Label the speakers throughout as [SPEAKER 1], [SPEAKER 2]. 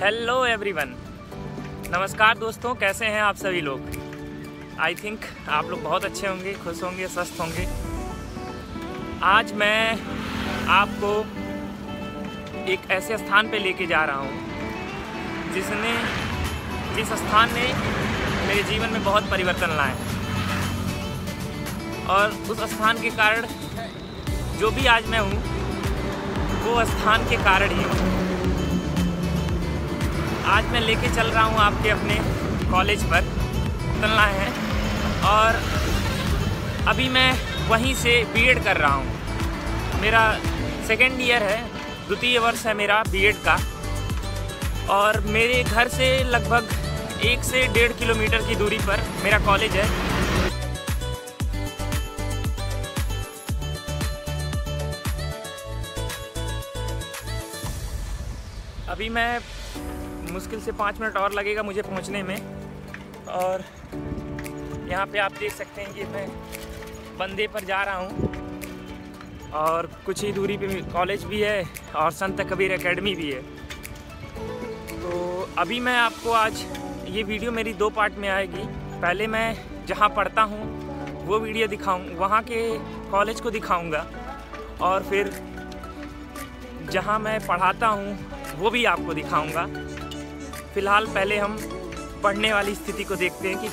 [SPEAKER 1] Hello everyone, नमस्कार दोस्तों, कैसे हैं आप सभी लोग। आई थिंक आप लोग बहुत अच्छे होंगे, खुश होंगे, स्वस्थ होंगे। आज मैं आपको एक ऐसे स्थान पे लेके जा रहा हूँ जिस स्थान ने मेरे जीवन में बहुत परिवर्तन लाए हैं और उस स्थान के कारण जो भी आज मैं हूँ वो स्थान के कारण ही हूँ। आज मैं लेके चल रहा हूँ आपके अपने कॉलेज पर चलना है और अभी मैं वहीं से बीएड कर रहा हूँ। मेरा सेकेंड ईयर है, द्वितीय वर्ष है मेरा बीएड का और मेरे घर से लगभग 1 से 1.5 किलोमीटर की दूरी पर मेरा कॉलेज है। अभी मैं मुश्किल से 5 मिनट और लगेगा मुझे पहुंचने में और यहाँ पे आप देख सकते हैं कि मैं बंदे पर जा रहा हूँ और कुछ ही दूरी पे कॉलेज भी है और संत कबीर एकेडमी भी है। तो अभी मैं आपको आज ये वीडियो मेरी 2 पार्ट में आएगी। पहले मैं जहाँ पढ़ता हूँ वो वीडियो दिखाऊँ, वहाँ के कॉलेज को दिखाऊँगा और फिर जहाँ मैं पढ़ाता हूँ वो भी आपको दिखाऊँगा। फ़िलहाल पहले हम पढ़ने वाली स्थिति को देखते हैं कि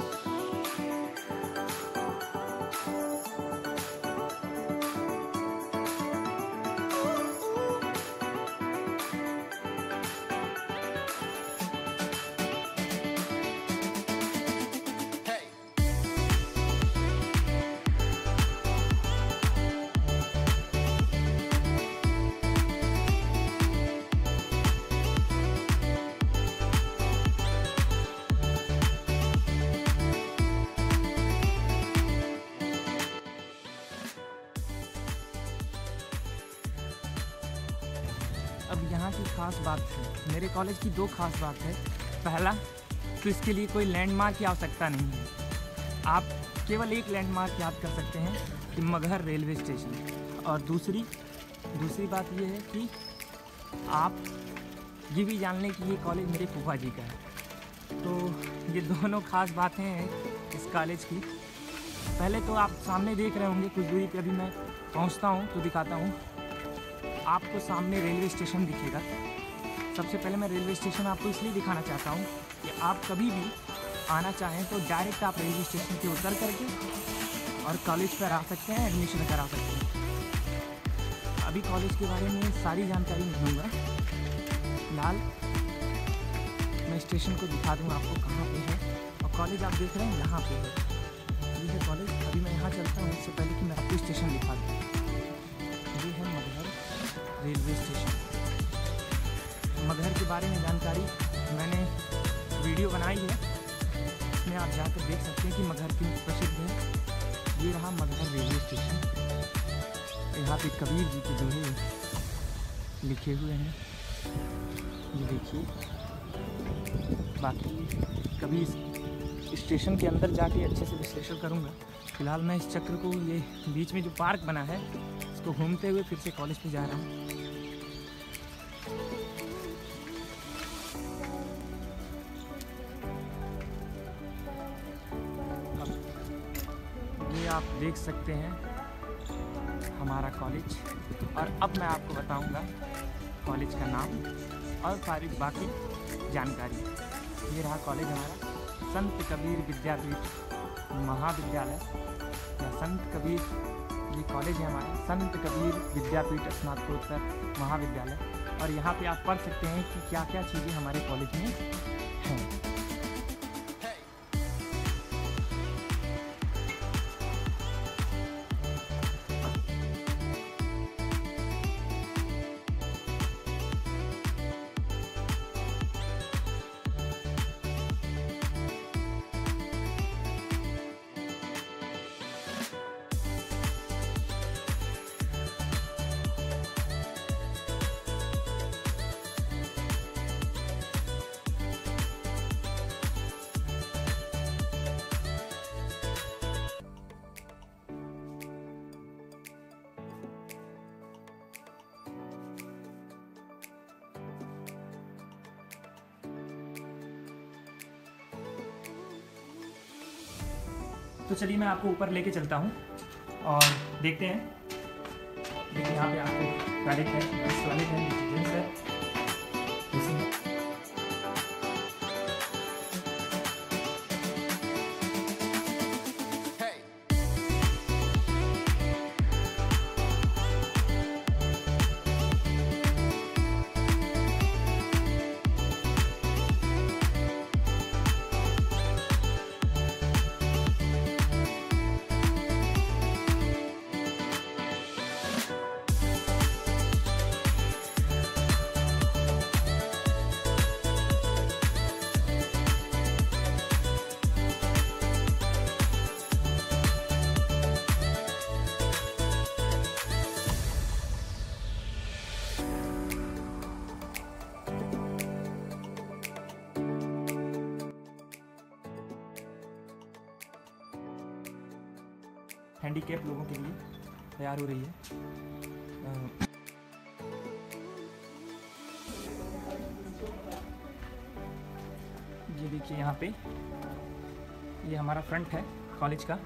[SPEAKER 1] अब यहाँ की खास बात है, मेरे कॉलेज की 2 खास बात है। पहला तो इसके लिए कोई लैंडमार्क की आवश्यकता नहीं है। आप केवल एक लैंडमार्क याद कर सकते हैं कि मगहर रेलवे स्टेशन। और दूसरी बात ये है कि आप ये भी जान लें कि ये कॉलेज मेरे फूफा जी का है। तो ये दोनों खास बातें हैं इस कॉलेज की। पहले तो आप सामने देख रहे होंगे, कुछ दूरी पे अभी मैं पहुँचता हूँ तो दिखाता हूँ आपको। सामने रेलवे स्टेशन दिखेगा। सबसे पहले मैं रेलवे स्टेशन आपको इसलिए दिखाना चाहता हूँ कि आप कभी भी आना चाहें तो डायरेक्ट आप रेलवे स्टेशन पे उतर करके और कॉलेज पर आ सकते हैं, एडमिशन करा सकते हैं। अभी कॉलेज के बारे में सारी जानकारी नहीं दूँगा। फिलहाल मैं स्टेशन को दिखा दूँगा आपको कहाँ पे है। और कॉलेज आप देख रहे हैं यहाँ पे है, ये है कॉलेज। अभी मैं यहाँ चलता हूँ इससे पहले कि मैं आपको स्टेशन दिखा दूँ। ये है मगहर रेलवे स्टेशन। मगहर के बारे में जानकारी मैंने वीडियो बनाई है, इसमें आप जाकर देख सकते हैं कि मगहर क्यों प्रसिद्ध है। ये रहा मगहर रेलवे स्टेशन। यहाँ पे कबीर जी के दोहे लिखे हुए हैं, ये देखिए। बाकी कभी इस स्टेशन के अंदर जाके अच्छे से विश्लेषण करूँगा। फिलहाल मैं इस चक्र को, ये बीच में जो पार्क बना है, इसको घूमते हुए फिर से कॉलेज पे जा रहा हूँ। ये आप देख सकते हैं हमारा कॉलेज। और अब मैं आपको बताऊंगा कॉलेज का नाम और सारी बाकी जानकारी। ये रहा कॉलेज हमारा, संत कबीर विद्यापीठ महाविद्यालय या संत कबीर, ये कॉलेज है हमारा संत कबीर विद्यापीठ स्नातकोत्तर महाविद्यालय। और यहाँ पे आप पढ़ सकते हैं कि क्या क्या चीज़ें हमारे कॉलेज में हैं। तो चलिए मैं आपको ऊपर लेके चलता हूँ और देखते हैं। देखिए यहाँ पे आपको टॉयलेट है, टॉयलेट है, जेंट्स है। हैंडीकैप लोगों के लिए तैयार हो रही है। ये देखिए यहाँ पे ये हमारा फ्रंट है कॉलेज का,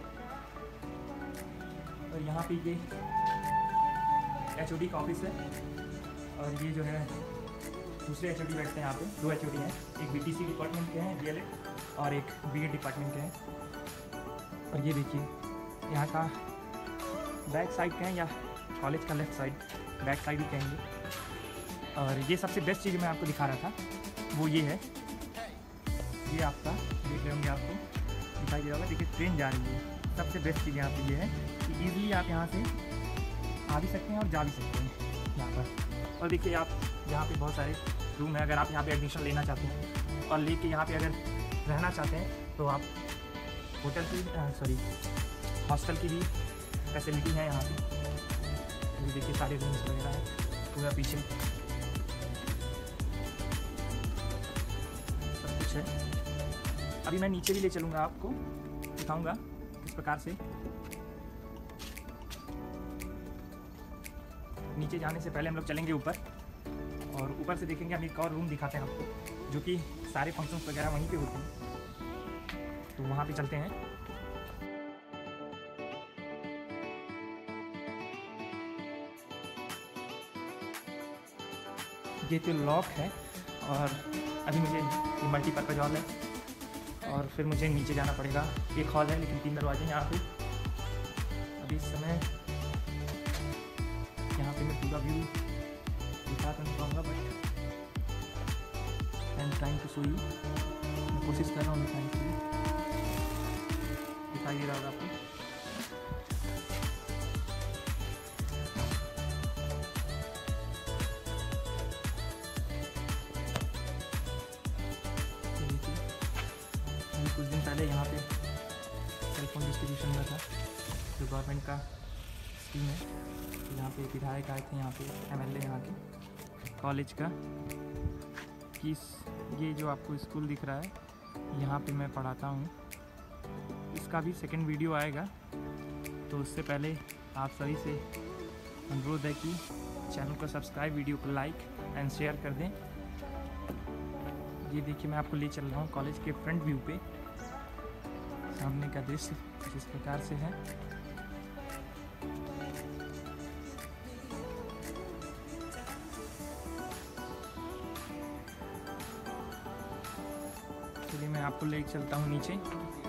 [SPEAKER 1] और यहाँ पे ये HOD का ऑफिस है। और ये जो है दूसरे HOD बैठते हैं यहाँ पे, 2 HOD हैं, एक BTC डिपार्टमेंट के हैं DLA और एक BA डिपार्टमेंट के हैं। और ये देखिए यहाँ का बैक साइड कहें या कॉलेज का लेफ़्ट साइड, बैक साइड ही कहेंगे। और ये सबसे बेस्ट चीज़ मैं आपको दिखा रहा था वो ये है, ये आपका देख रहे होंगे, आपको दिखाई दे रहा होगा। देखिए ट्रेन जा रही है। सबसे बेस्ट चीज़ यहाँ पे ये है कि ईज़िली आप यहाँ से आ भी सकते हैं और जा भी सकते हैं यहाँ पर। और देखिए आप यहाँ पे बहुत सारे रूम है। अगर आप यहाँ पे एडमिशन लेना चाहते हैं और लेके यहाँ पे अगर रहना चाहते हैं तो आप होटल की हॉस्टल की भी फैसिलिटी है यहाँ पे। ये देखिए सारे रूम्स वगैरह है, पूरा पीछे सब कुछ है। अभी मैं नीचे भी ले चलूँगा, आपको दिखाऊँगा किस प्रकार से। नीचे जाने से पहले हम लोग चलेंगे ऊपर, और ऊपर से देखेंगे हम एक और रूम दिखाते हैं आपको, जो कि सारे फंक्शंस वगैरह वहीं पे होते हैं। तो वहाँ पे चलते हैं। ये तो लॉक है, और अभी मुझे ये मल्टीपर्पज़ हॉल है, और फिर मुझे नीचे जाना पड़ेगा। एक हॉल है लेकिन 3 दरवाजे हैं यहाँ पे। अभी इस समय यहाँ पे मैं पूरा व्यू दिखा तो नहीं पाऊँगा, but I am trying to show you. मैं कोशिश कर रहा हूँ दिखाने के लिए। दिखाई दे रहा होगा आपको। कुछ दिन पहले यहाँ पे सेलफोन डिस्ट्रीब्यूशन हुआ था, जो गवर्नमेंट का स्कीम है। यहाँ पे विधायक आए थे, यहाँ पे MLA यहाँ के कॉलेज का, कि ये जो आपको स्कूल दिख रहा है यहाँ पे मैं पढ़ाता हूँ। इसका भी सेकंड वीडियो आएगा, तो उससे पहले आप सभी से अनुरोध है कि चैनल को सब्सक्राइब, वीडियो को लाइक एंड शेयर कर दें। ये देखिए मैं आपको ले चल रहा हूँ कॉलेज के फ्रंट व्यू पे। सामने का दृश्य इस प्रकार से है। चलिए मैं आपको ले चलता हूँ नीचे।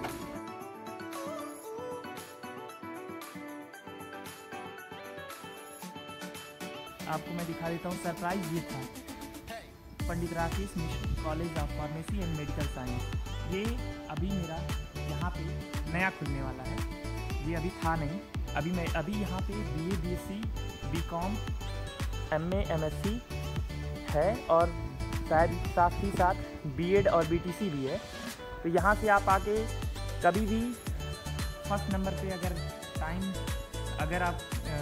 [SPEAKER 1] आपको मैं दिखा देता हूँ। सरप्राइज ये था, Pandit Rakesh Mishra college of pharmacy and medical science. ये अभी मेरा यहाँ पे नया खुलने वाला है, ये अभी था नहीं। अभी यहाँ पे BA BSc BCom MA MSc है, और शायद साथ ही साथ B.Ed और BTC भी है। तो यहाँ से आप आके कभी भी फर्स्ट नंबर पे अगर आप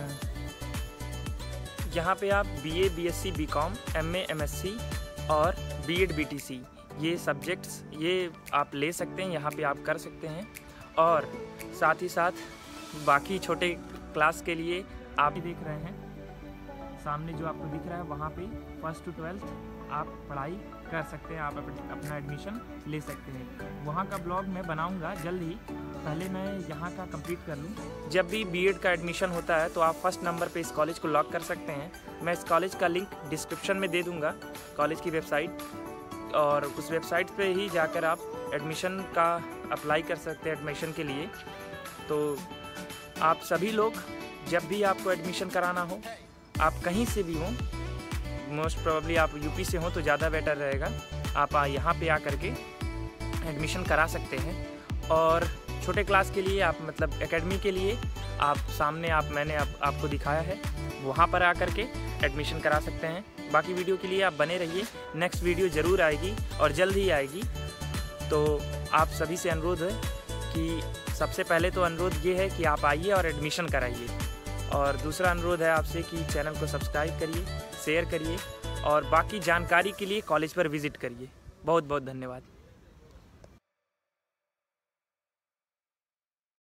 [SPEAKER 1] यहाँ पे आप BA BSc BCom MA MSc और B.Ed BTC ये सब्जेक्ट्स ये आप ले सकते हैं, यहाँ पे आप कर सकते हैं। और साथ ही साथ बाकी छोटे क्लास के लिए आप भी देख रहे हैं सामने जो आपको दिख रहा है, वहाँ पे 1st to 12th आप पढ़ाई कर सकते हैं, आप अपना एडमिशन ले सकते हैं। वहाँ का ब्लॉग मैं बनाऊँगा जल्द ही, पहले मैं यहाँ का कंप्लीट कर लूँ। जब भी बीएड का एडमिशन होता है तो आप फर्स्ट नंबर पे इस कॉलेज को लॉक कर सकते हैं। मैं इस कॉलेज का लिंक डिस्क्रिप्शन में दे दूँगा, कॉलेज की वेबसाइट, और उस वेबसाइट पे ही जाकर आप एडमिशन का अप्लाई कर सकते हैं एडमिशन के लिए। तो आप सभी लोग जब भी आपको एडमिशन कराना हो, आप कहीं से भी हों, मोस्ट प्रोबेबली आप यूपी से हों तो ज़्यादा बेटर रहेगा, आप यहाँ पे आकर के एडमिशन करा सकते हैं। और छोटे क्लास के लिए आप मतलब एकेडमी के लिए आप सामने मैंने आपको दिखाया है, वहाँ पर आकर के एडमिशन करा सकते हैं। बाकी वीडियो के लिए आप बने रहिए, नेक्स्ट वीडियो ज़रूर आएगी और जल्द ही आएगी। तो आप सभी से अनुरोध है कि सबसे पहले तो अनुरोध ये है कि आप आइए और एडमिशन कराइए, और दूसरा अनुरोध है आपसे कि चैनल को सब्सक्राइब करिए, शेयर करिए, और बाकी जानकारी के लिए कॉलेज पर विज़िट करिए। बहुत बहुत धन्यवाद।